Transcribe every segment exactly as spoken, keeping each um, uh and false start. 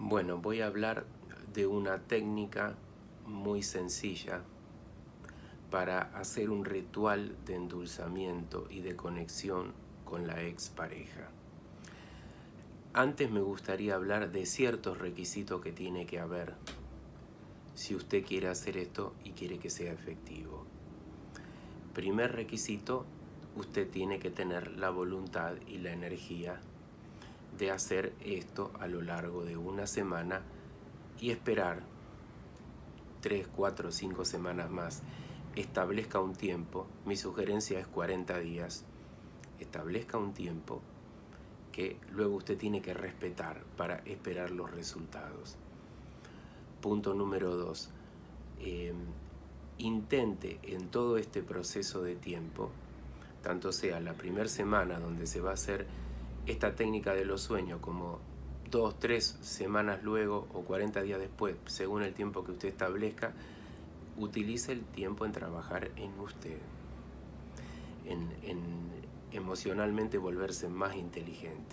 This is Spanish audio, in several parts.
Bueno, voy a hablar de una técnica muy sencilla para hacer un ritual de endulzamiento y de conexión con la expareja. Antes me gustaría hablar de ciertos requisitos que tiene que haber si usted quiere hacer esto y quiere que sea efectivo. Primer requisito, usted tiene que tener la voluntad y la energía de hacer esto a lo largo de una semana y esperar tres, cuatro, cinco semanas más. Establezca un tiempo, mi sugerencia es cuarenta días, establezca un tiempo que luego usted tiene que respetar para esperar los resultados. Punto número dos, eh, intente en todo este proceso de tiempo, tanto sea la primera semana donde se va a hacer esta técnica de los sueños, como dos, tres semanas luego o cuarenta días después, según el tiempo que usted establezca, utilice el tiempo en trabajar en usted, en, en emocionalmente volverse más inteligente,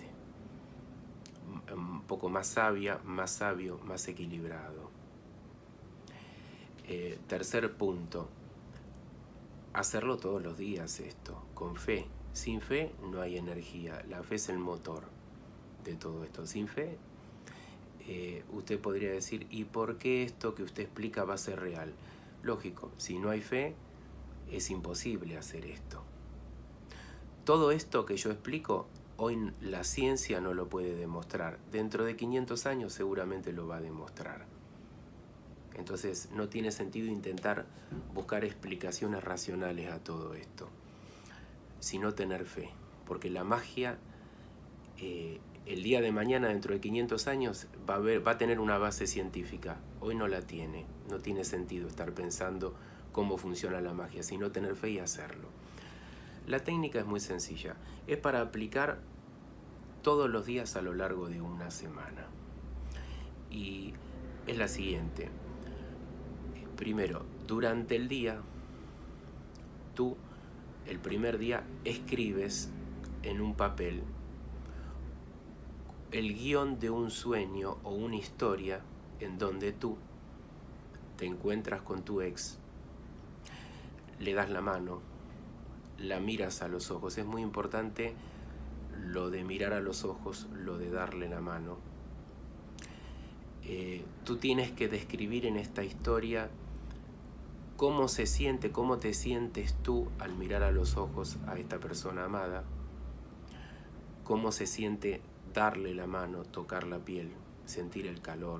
un poco más sabia, más sabio, más equilibrado. Eh, tercer punto, hacerlo todos los días esto, con fe. Sin fe no hay energía, la fe es el motor de todo esto. Sin fe, eh, usted podría decir, ¿y por qué esto que usted explica va a ser real? Lógico, si no hay fe, es imposible hacer esto. Todo esto que yo explico, hoy la ciencia no lo puede demostrar. Dentro de quinientos años seguramente lo va a demostrar. Entonces no tiene sentido intentar buscar explicaciones racionales a todo esto, sino tener fe. Porque la magia, eh, el día de mañana, dentro de quinientos años, va a, haber, va a tener una base científica. Hoy no la tiene. No tiene sentido estar pensando cómo funciona la magia, sino tener fe y hacerlo. La técnica es muy sencilla. Es para aplicar todos los días a lo largo de una semana. Y es la siguiente. Primero, durante el día, tú, el primer día, escribes en un papel el guión de un sueño o una historia en donde tú te encuentras con tu ex, le das la mano, la miras a los ojos. Es muy importante lo de mirar a los ojos, lo de darle la mano. Eh, tú tienes que describir en esta historia cómo se siente, cómo te sientes tú al mirar a los ojos a esta persona amada, cómo se siente darle la mano, tocar la piel, sentir el calor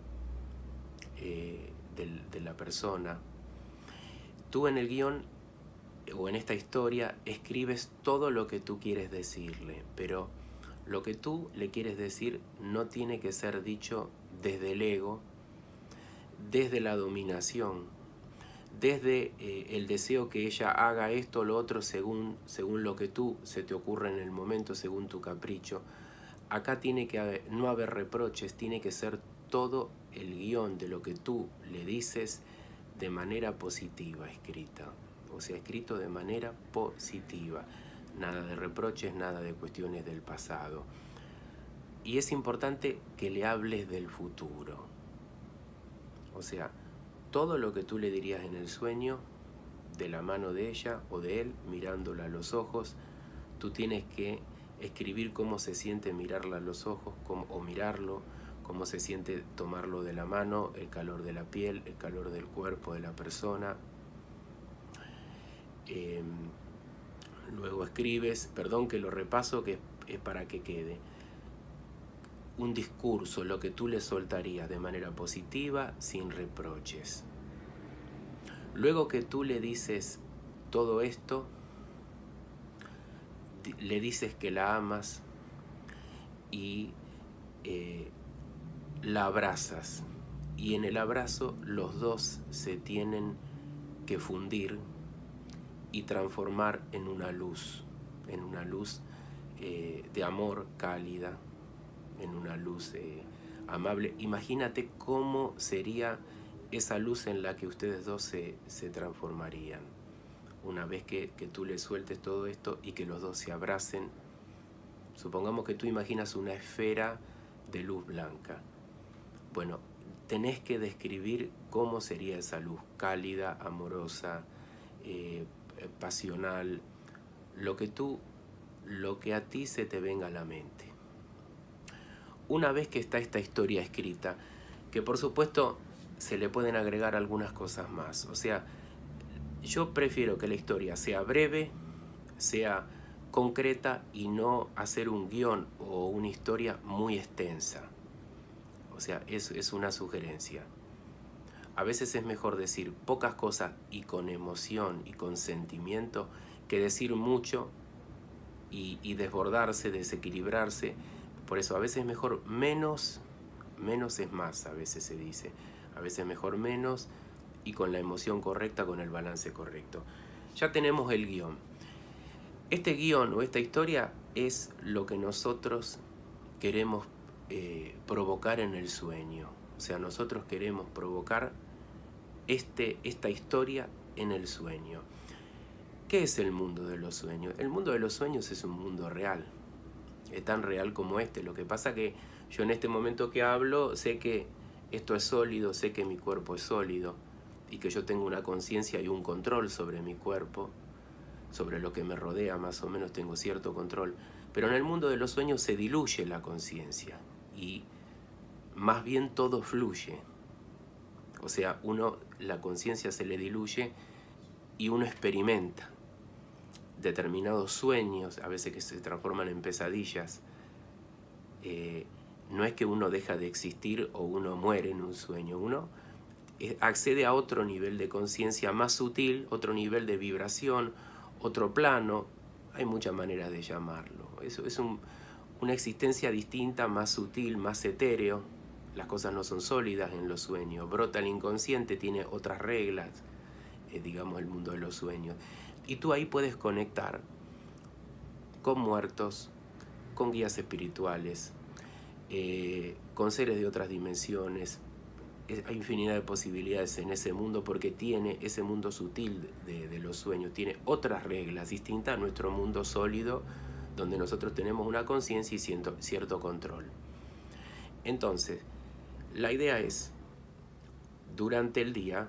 eh, de, de la persona. Tú en el guión o en esta historia escribes todo lo que tú quieres decirle, pero lo que tú le quieres decir no tiene que ser dicho desde el ego, desde la dominación, desde eh, el deseo que ella haga esto o lo otro según, según lo que tú se te ocurre en el momento, según tu capricho. Acá tiene que haber, no haber reproches, tiene que ser todo el guión de lo que tú le dices de manera positiva escrita. O sea, escrito de manera positiva. Nada de reproches, nada de cuestiones del pasado. Y es importante que le hables del futuro. O sea, todo lo que tú le dirías en el sueño, de la mano de ella o de él, mirándola a los ojos, tú tienes que escribir cómo se siente mirarla a los ojos cómo, o mirarlo, cómo se siente tomarlo de la mano, el calor de la piel, el calor del cuerpo de la persona. Eh, luego escribes, perdón que lo repaso, que es para que quede, un discurso, lo que tú le soltarías de manera positiva, sin reproches. Luego que tú le dices todo esto, le dices que la amas y eh, la abrazas. Y en el abrazo los dos se tienen que fundir y transformar en una luz, en una luz eh, de amor cálida, en una luz eh, amable. Imagínate cómo sería esa luz en la que ustedes dos se, se transformarían. Una vez que, que tú le sueltes todo esto y que los dos se abracen, supongamos que tú imaginas una esfera de luz blanca Bueno, tenés que describir cómo sería esa luz, cálida, amorosa, eh, pasional, lo que tú, lo que a ti se te venga a la mente. Una vez que está esta historia escrita, que por supuesto se le pueden agregar algunas cosas más, o sea, yo prefiero que la historia sea breve, sea concreta y no hacer un guión o una historia muy extensa. O sea, es, es una sugerencia. A veces es mejor decir pocas cosas y con emoción y con sentimiento que decir mucho y, y desbordarse, desequilibrarse. Por eso a veces es mejor menos, menos es más, a veces se dice. A veces mejor menos y con la emoción correcta, con el balance correcto. Ya tenemos el guión. Este guión o esta historia es lo que nosotros queremos eh, provocar en el sueño. O sea, nosotros queremos provocar este, esta historia en el sueño. ¿Qué es el mundo de los sueños? El mundo de los sueños es un mundo real. Es tan real como este. Lo que pasa que yo en este momento que hablo sé que esto es sólido, sé que mi cuerpo es sólido y que yo tengo una conciencia y un control sobre mi cuerpo, sobre lo que me rodea, más o menos tengo cierto control. Pero en el mundo de los sueños se diluye la conciencia y más bien todo fluye. O sea, uno, la conciencia se le diluye y uno experimenta determinados sueños, a veces que se transforman en pesadillas. Eh, no es que uno deja de existir o uno muere en un sueño, uno accede a otro nivel de conciencia más sutil, otro nivel de vibración, otro plano, hay muchas maneras de llamarlo. Eso es un, una existencia distinta, más sutil, más etéreo. Las cosas no son sólidas en los sueños. Brota el inconsciente, tiene otras reglas, eh, digamos, el mundo de los sueños. Y tú ahí puedes conectar con muertos, con guías espirituales, eh, con seres de otras dimensiones. Hay infinidad de posibilidades en ese mundo porque tiene ese mundo sutil de, de los sueños, tiene otras reglas distintas a nuestro mundo sólido, donde nosotros tenemos una conciencia y cierto, cierto control. Entonces, la idea es, durante el día,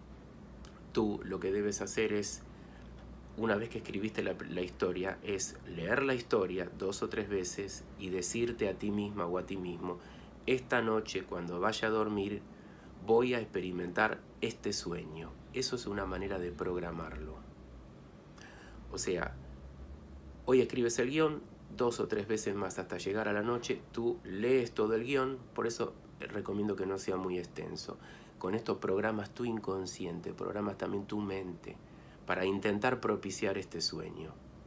tú lo que debes hacer es, una vez que escribiste la, la historia, es leer la historia dos o tres veces y decirte a ti misma o a ti mismo, esta noche cuando vaya a dormir, voy a experimentar este sueño. Eso es una manera de programarlo. O sea, hoy escribes el guión, dos o tres veces más hasta llegar a la noche, tú lees todo el guión, por eso recomiendo que no sea muy extenso. Con esto programas tu inconsciente, programas también tu mente, para intentar propiciar este sueño.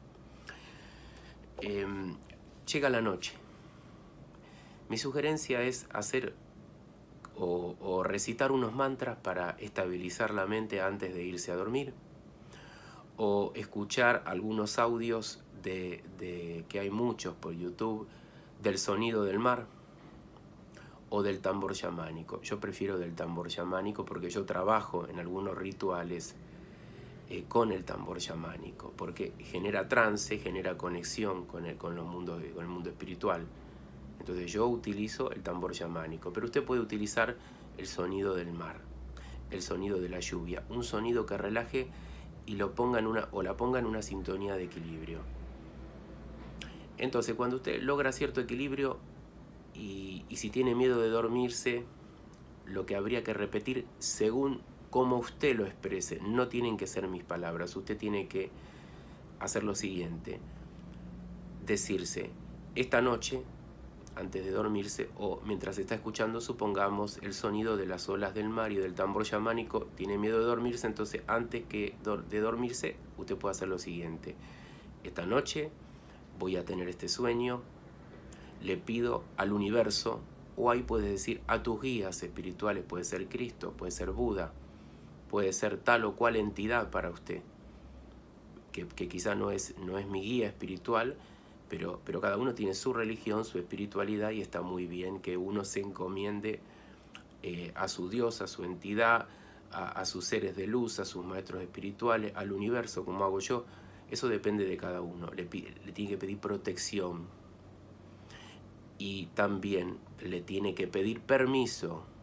Eh, llega la noche. Mi sugerencia es hacer O, o recitar unos mantras para estabilizar la mente antes de irse a dormir, o escuchar algunos audios de, de, que hay muchos por YouTube, del sonido del mar o del tambor chamánico. Yo prefiero del tambor chamánico porque yo trabajo en algunos rituales eh, con el tambor chamánico, porque genera trance, genera conexión con el, con los mundos, con el mundo espiritual. Entonces yo utilizo el tambor chamánico, pero usted puede utilizar el sonido del mar, el sonido de la lluvia, un sonido que relaje y lo ponga en una, o la ponga en una sintonía de equilibrio. Entonces cuando usted logra cierto equilibrio y, y si tiene miedo de dormirse, lo que habría que repetir según cómo usted lo exprese, no tienen que ser mis palabras, usted tiene que hacer lo siguiente, decirse, esta noche, antes de dormirse o mientras está escuchando, supongamos, el sonido de las olas del mar y del tambor chamánico, tiene miedo de dormirse, entonces antes que de dormirse, usted puede hacer lo siguiente. Esta noche voy a tener este sueño, le pido al universo, o ahí puedes decir a tus guías espirituales, puede ser Cristo, puede ser Buda, puede ser tal o cual entidad para usted, que, que quizá no es, no es mi guía espiritual, Pero, pero cada uno tiene su religión, su espiritualidad y está muy bien que uno se encomiende eh, a su Dios, a su entidad, a, a sus seres de luz, a sus maestros espirituales, al universo, como hago yo. Eso depende de cada uno. Le, le tiene que pedir protección y también le tiene que pedir permiso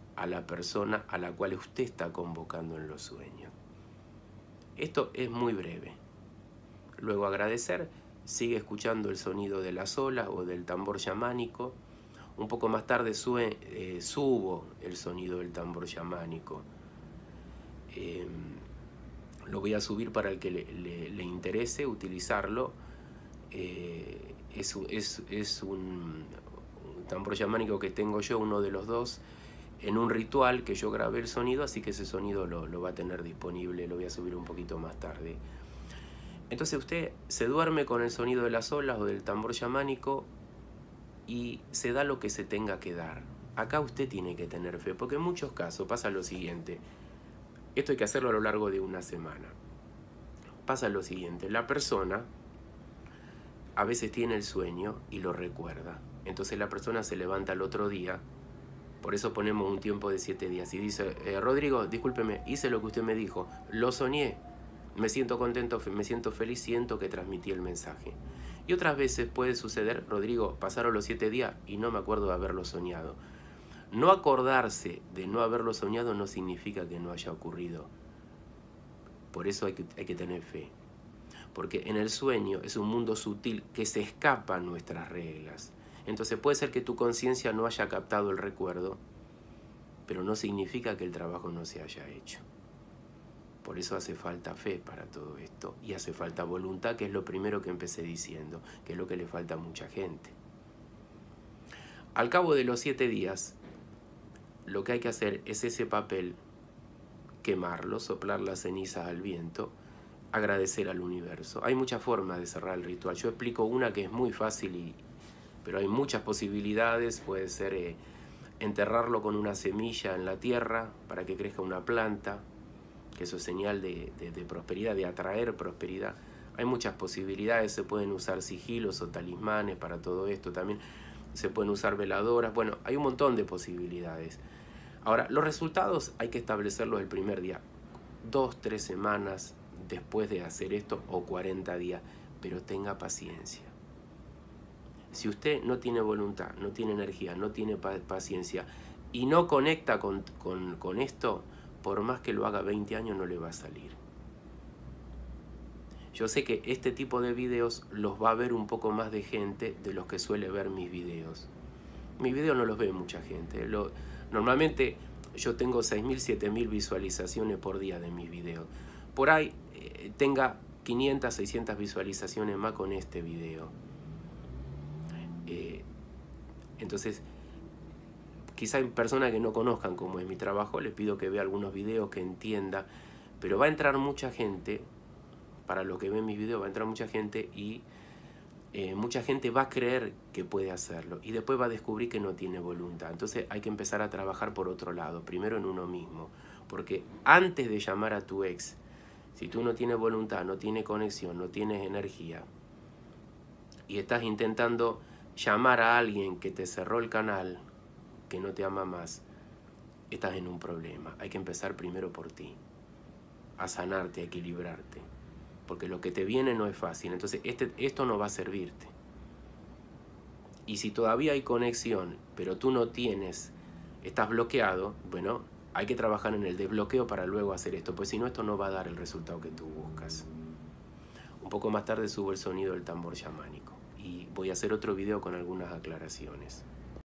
a la persona a la cual usted está convocando en los sueños. Esto es muy breve. Luego agradecer, sigue escuchando el sonido de las olas o del tambor chamánico. Un poco más tarde sube, eh, subo el sonido del tambor chamánico. Eh, lo voy a subir para el que le, le, le interese utilizarlo. Eh, es, es, es un, un tambor chamánico que tengo yo, uno de los dos, en un ritual que yo grabé el sonido, así que ese sonido lo, lo va a tener disponible, lo voy a subir un poquito más tarde. Entonces usted se duerme con el sonido de las olas o del tambor chamánico y se da lo que se tenga que dar. Acá usted tiene que tener fe, porque en muchos casos pasa lo siguiente. Esto hay que hacerlo a lo largo de una semana. Pasa lo siguiente, la persona a veces tiene el sueño y lo recuerda. Entonces la persona se levanta al otro día, por eso ponemos un tiempo de siete días, y dice, eh, Rodrigo, discúlpeme, hice lo que usted me dijo, lo soñé, me siento contento, me siento feliz, siento que transmití el mensaje. Y otras veces puede suceder, Rodrigo, pasaron los siete días y no me acuerdo de haberlo soñado. No acordarse de no haberlo soñado no significa que no haya ocurrido. Por eso hay que, hay que tener fe. Porque en el sueño es un mundo sutil que se escapa a nuestras reglas. Entonces puede ser que tu conciencia no haya captado el recuerdo, pero no significa que el trabajo no se haya hecho. Por eso hace falta fe para todo esto y hace falta voluntad, que es lo primero que empecé diciendo, que es lo que le falta a mucha gente. Al cabo de los siete días, lo que hay que hacer es ese papel, quemarlo, soplar las cenizas al viento, agradecer al universo. Hay muchas formas de cerrar el ritual. Yo explico una que es muy fácil, y, pero hay muchas posibilidades. Puede ser eh, enterrarlo con una semilla en la tierra para que crezca una planta, que eso es señal de, de, de prosperidad, de atraer prosperidad. Hay muchas posibilidades, se pueden usar sigilos o talismanes para todo esto también. Se pueden usar veladoras, bueno, hay un montón de posibilidades. Ahora, los resultados hay que establecerlos el primer día, dos, tres semanas después de hacer esto o cuarenta días, pero tenga paciencia. Si usted no tiene voluntad, no tiene energía, no tiene paciencia y no conecta con, con, con esto, por más que lo haga veinte años no le va a salir. Yo sé que este tipo de videos los va a ver un poco más de gente de los que suele ver mis videos. Mis videos no los ve mucha gente. Lo, normalmente yo tengo seis mil, siete mil visualizaciones por día de mis videos. Por ahí eh, tenga quinientas, seiscientas visualizaciones más con este video. Eh, entonces, quizá hay personas que no conozcan cómo es mi trabajo, les pido que vea algunos videos, que entienda, pero va a entrar mucha gente. Para los que ven mis videos va a entrar mucha gente y eh, mucha gente va a creer que puede hacerlo y después va a descubrir que no tiene voluntad. Entonces hay que empezar a trabajar por otro lado, primero en uno mismo, porque antes de llamar a tu ex, si tú no tienes voluntad, no tienes conexión, no tienes energía y estás intentando llamar a alguien que te cerró el canal, que no te ama más, estás en un problema. Hay que empezar primero por ti, a sanarte, a equilibrarte. Porque lo que te viene no es fácil, entonces este, esto no va a servirte. Y si todavía hay conexión, pero tú no tienes, estás bloqueado, bueno, hay que trabajar en el desbloqueo para luego hacer esto, pues si no, esto no va a dar el resultado que tú buscas. Un poco más tarde subo el sonido del tambor chamánico y voy a hacer otro video con algunas aclaraciones.